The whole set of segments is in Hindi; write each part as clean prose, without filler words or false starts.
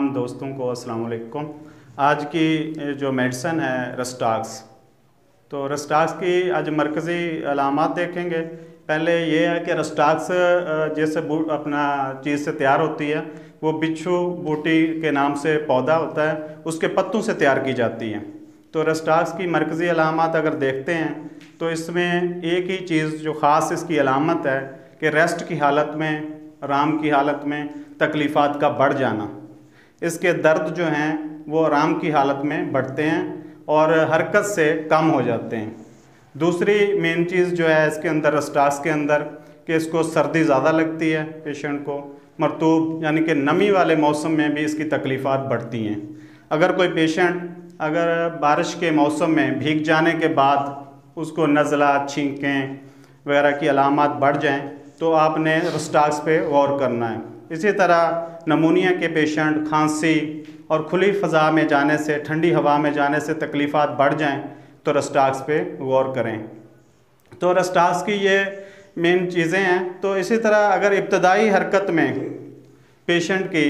तमाम दोस्तों को अस्सलाम वालेकुम। आज की जो मेडिसन है रस्टाक्स, तो रस्टाक्स की आज मरकज़ी अलामात देखेंगे। पहले ये है कि रस्टाक्स जैसे अपना चीज़ से तैयार होती है, वो बिच्छू बूटी के नाम से पौधा होता है, उसके पत्तों से तैयार की जाती है। तो रस्टाक्स की मरकज़ी अलामात अगर देखते हैं तो इसमें एक ही चीज़ जो ख़ास इसकी अलामत है कि रेस्ट की हालत में, आराम की हालत में तकलीफ़ात का बढ़ जाना। इसके दर्द जो हैं वो आराम की हालत में बढ़ते हैं और हरकत से कम हो जाते हैं। दूसरी मेन चीज़ जो है इसके अंदर रस्टाक्स के अंदर कि इसको सर्दी ज़्यादा लगती है पेशेंट को, मरतूब यानी कि नमी वाले मौसम में भी इसकी तकलीफ़ात बढ़ती हैं। अगर कोई पेशेंट अगर बारिश के मौसम में भीग जाने के बाद उसको नज़ला, छींकें वगैरह की अलामात बढ़ जाएं तो आपने रस्टाक्स पे गौर करना है। इसी तरह नमूनिया के पेशेंट खांसी और खुली फ़ज़ा में जाने से, ठंडी हवा में जाने से तकलीफ़ात बढ़ जाएं तो रस्टाक्स पे गौर करें। तो रस्टाक्स की ये मेन चीज़ें हैं। तो इसी तरह अगर इब्तदाई हरकत में पेशेंट की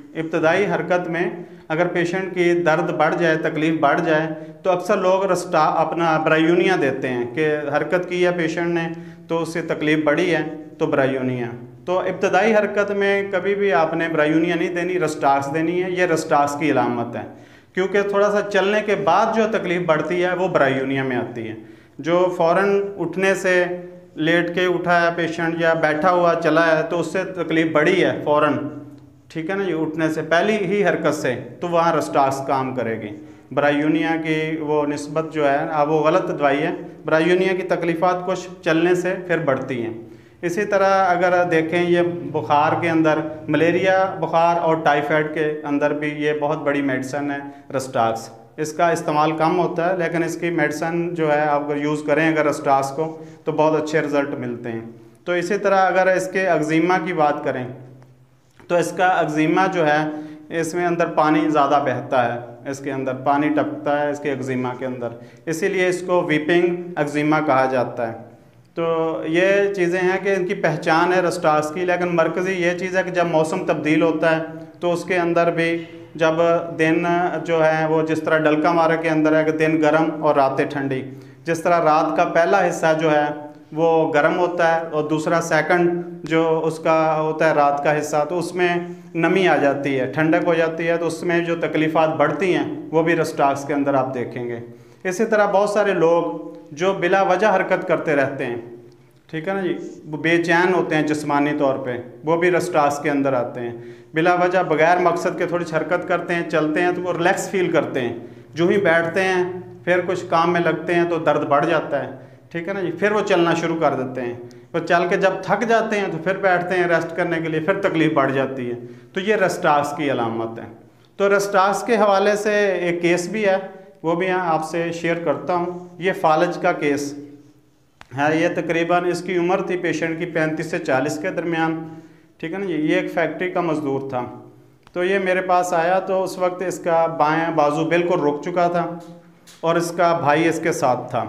अगर पेशेंट की दर्द बढ़ जाए, तकलीफ़ बढ़ जाए, तो अक्सर लोग अपना ब्रायूनिया देते हैं कि हरकत की है पेशेंट ने तो उससे तकलीफ़ बढ़ी है तो ब्रायूनिया। तो इब्तदाई हरकत में कभी भी आपने ब्रायूनिया नहीं देनी, रस्टाक्स देनी है। ये रस्टाक्स की अलामत है, क्योंकि थोड़ा सा चलने के बाद जो तकलीफ़ बढ़ती है वो ब्रायूनिया में आती है। जो फ़ौरन उठने से, लेट के उठा है पेशेंट या बैठा हुआ चला है तो उससे तकलीफ़ बढ़ी है फ़ौरन, ठीक है ना, ये उठने से पहली ही हरकत से, तो वहाँ रस्टाक्स काम करेगी। ब्रायूनिया की वो निस्बत जो है वो गलत दवाई है। ब्रायूनिया की तकलीफ़ात कुछ चलने से फिर बढ़ती हैं। इसी तरह अगर देखें ये बुखार के अंदर, मलेरिया बुखार और टाइफाइड के अंदर भी ये बहुत बड़ी मेडिसन है रस्टाक्स। इसका इस्तेमाल कम होता है लेकिन इसकी मेडिसन जो है आप अगर यूज़ करें अगर रस्टाक्स को तो बहुत अच्छे रिज़ल्ट मिलते हैं। तो इसी तरह अगर इसके अग्ज़ीमा की बात करें तो इसका अग्ज़ीमा जो है इसमें अंदर पानी ज़्यादा बहता है, इसके अंदर पानी टपकता है इसके अग्ज़ीमा के अंदर, इसीलिए इसको वीपिंग अग्ज़ीमा कहा जाता है। तो ये चीज़ें हैं कि इनकी पहचान है रस्टाक्स की। लेकिन मरकज़ी ये चीज़ है कि जब मौसम तब्दील होता है तो उसके अंदर भी जब दिन जो है वो जिस तरह डलका मारे के अंदर है कि दिन गर्म और रातें ठंडी, जिस तरह रात का पहला हिस्सा जो है वो गर्म होता है और दूसरा सेकंड जो उसका होता है रात का हिस्सा, तो उसमें नमी आ जाती है, ठंडक हो जाती है, तो उसमें जो तकलीफ़ात बढ़ती हैं वो भी रस्टाक्स के अंदर आप देखेंगे। इसी तरह बहुत सारे लोग जो बिला वजह हरकत करते रहते हैं, ठीक है ना जी, वो बेचैन होते हैं जिस्मानी तौर पे, वो भी रस्टाक्स के अंदर आते हैं। बिला वजह बग़ैर मकसद के थोड़ी हरकत करते हैं, चलते हैं तो वो रिलैक्स फील करते हैं, जो ही बैठते हैं फिर कुछ काम में लगते हैं तो दर्द बढ़ जाता है, ठीक है ना जी, फिर वो चलना शुरू कर देते हैं। तो चल के जब थक जाते हैं तो फिर बैठते हैं रेस्ट करने के लिए, फिर तकलीफ़ बढ़ जाती है। तो ये रस्टाक्स की अलामत है। तो रस्टाक्स के हवाले से एक केस भी है, वो भी यहाँ आपसे शेयर करता हूँ। ये फालज का केस है। ये तकरीबन इसकी उम्र थी पेशेंट की 35 से 40 के दरमियान, ठीक है ना जी। ये एक फैक्ट्री का मज़दूर था। तो ये मेरे पास आया तो उस वक्त इसका बायां बाजू बिल्कुल रुक चुका था और इसका भाई इसके साथ था।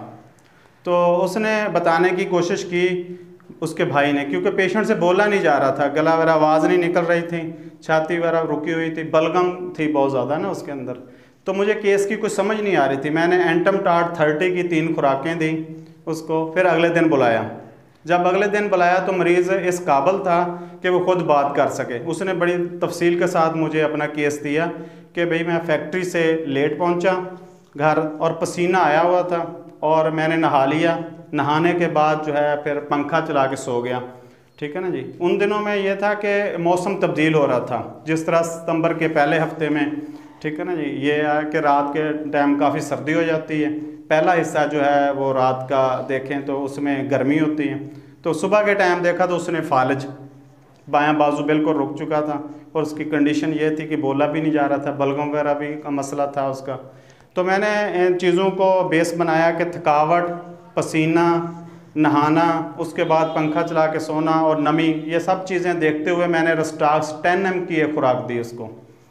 तो उसने बताने की कोशिश की उसके भाई ने, क्योंकि पेशेंट से बोला नहीं जा रहा था, गला वगैरह आवाज़ नहीं निकल रही थी, छाती वगैरह रुकी हुई थी, बलगम थी बहुत ज़्यादा ना उसके अंदर। तो मुझे केस की कुछ समझ नहीं आ रही थी। मैंने एंटम टार्ट 30 की 3 खुराकें दी उसको, फिर अगले दिन बुलाया। जब अगले दिन बुलाया तो मरीज़ इस काबिल था कि वो ख़ुद बात कर सके। उसने बड़ी तफसील के साथ मुझे अपना केस दिया कि भाई मैं फैक्ट्री से लेट पहुंचा घर और पसीना आया हुआ था और मैंने नहा लिया, नहाने के बाद जो है फिर पंखा चला के सो गया, ठीक है ना जी। उन दिनों में ये था कि मौसम तब्दील हो रहा था, जिस तरह सितंबर के पहले हफ्ते में, ठीक है ना जी, ये है कि रात के टाइम काफ़ी सर्दी हो जाती है। पहला हिस्सा जो है वो रात का देखें तो उसमें गर्मी होती है। तो सुबह के टाइम देखा तो उसने फालज, बायां बाजू बिल्कुल रुक चुका था और उसकी कंडीशन ये थी कि बोला भी नहीं जा रहा था, बलगम वगैरह भी का मसला था उसका। तो मैंने इन चीज़ों को बेस बनाया कि थकावट, पसीना, नहाना, उसके बाद पंखा चला के सोना और नमी, ये सब चीज़ें देखते हुए मैंने रस्टाक्स 10 mg की एक खुराक दी उसको।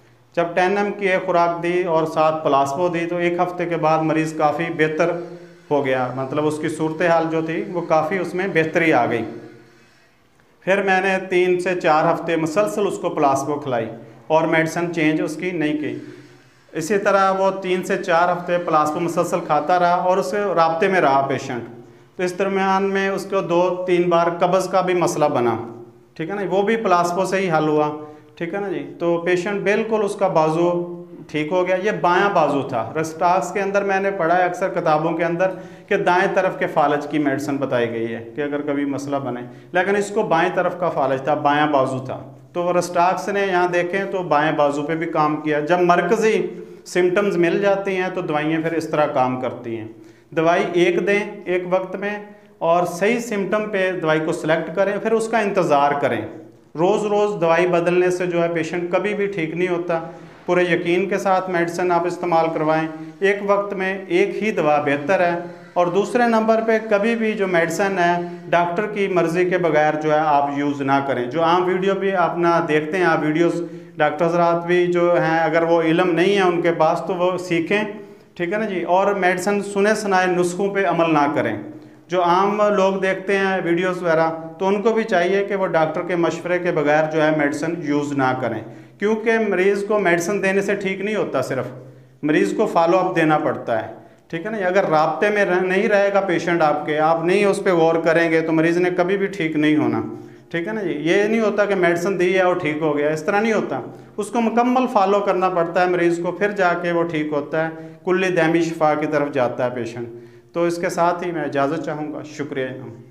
जब 10 mg की एक खुराक दी और साथ प्लास्पो दी तो एक हफ़्ते के बाद मरीज़ काफ़ी बेहतर हो गया, मतलब उसकी सूरत हाल जो थी वो काफ़ी उसमें बेहतरी आ गई। फिर मैंने 3 से 4 हफ़्ते मुसलसल उसको प्लास्पो खिलाई। और मेडिसिन चेंज उसकी नहीं की। इसी तरह वो 3 से 4 हफ्ते प्लास्पो मुसलसल खाता रहा और उससे राब्ते में रहा पेशेंट। तो इस दरमियान में उसको 2-3 बार कब्ज़ का भी मसला बना, ठीक है ना, वो भी प्लास्पो से ही हल हुआ, ठीक है ना जी। तो पेशेंट बिल्कुल उसका बाजू ठीक हो गया। ये बायां बाजू था। रेस्टाक्स के अंदर मैंने पढ़ा है अक्सर किताबों के अंदर कि दाएं तरफ के फालज की मेडिसिन बताई गई है कि अगर कभी मसला बने, लेकिन इसको बाएं तरफ का फालज था, बायां बाजू था। तो रेस्टाक्स ने यहाँ देखें तो बाएं बाजू पे भी काम किया। जब मरकज़ी सिम्टम्स मिल जाती हैं तो दवाइयाँ फिर इस तरह काम करती हैं। दवाई एक दें एक वक्त में और सही सिम्टम पे दवाई को सिलेक्ट करें, फिर उसका इंतज़ार करें। रोज़ रोज़ दवाई बदलने से जो है पेशेंट कभी भी ठीक नहीं होता। पूरे यकीन के साथ मेडिसिन आप इस्तेमाल करवाएं। एक वक्त में एक ही दवा बेहतर है। और दूसरे नंबर पे कभी भी जो मेडिसिन है डॉक्टर की मर्ज़ी के बगैर जो है आप यूज़ ना करें। जो आम वीडियो भी आप ना देखते हैं, आप वीडियोस डॉक्टर हज़रात भी जो हैं अगर वो इल्म नहीं है उनके पास तो वो सीखें, ठीक है ना जी। और मेडिसिन सुने सुनाए नुस्खों पे अमल ना करें। जो आम लोग देखते हैं वीडियोस वगैरह तो उनको भी चाहिए कि वो डॉक्टर के मशवरे के बगैर जो है मेडिसिन यूज़ ना करें, क्योंकि मरीज़ को मेडिसिन देने से ठीक नहीं होता, सिर्फ मरीज़ को फॉलो अप देना पड़ता है, ठीक है ना। अगर राब्ते में नहीं रहेगा पेशेंट आपके, आप नहीं उस पर गौर करेंगे तो मरीज़ ने कभी भी ठीक नहीं होना, ठीक है ना जी। ये नहीं होता कि मेडिसिन दी है और ठीक हो गया, इस तरह नहीं होता। उसको मुकम्मल फॉलो करना पड़ता है मरीज़ को, फिर जाके वो ठीक होता है, कुल्ली दायमी शिफा की तरफ जाता है पेशेंट। तो इसके साथ ही मैं इजाज़त चाहूँगा। शुक्रिया।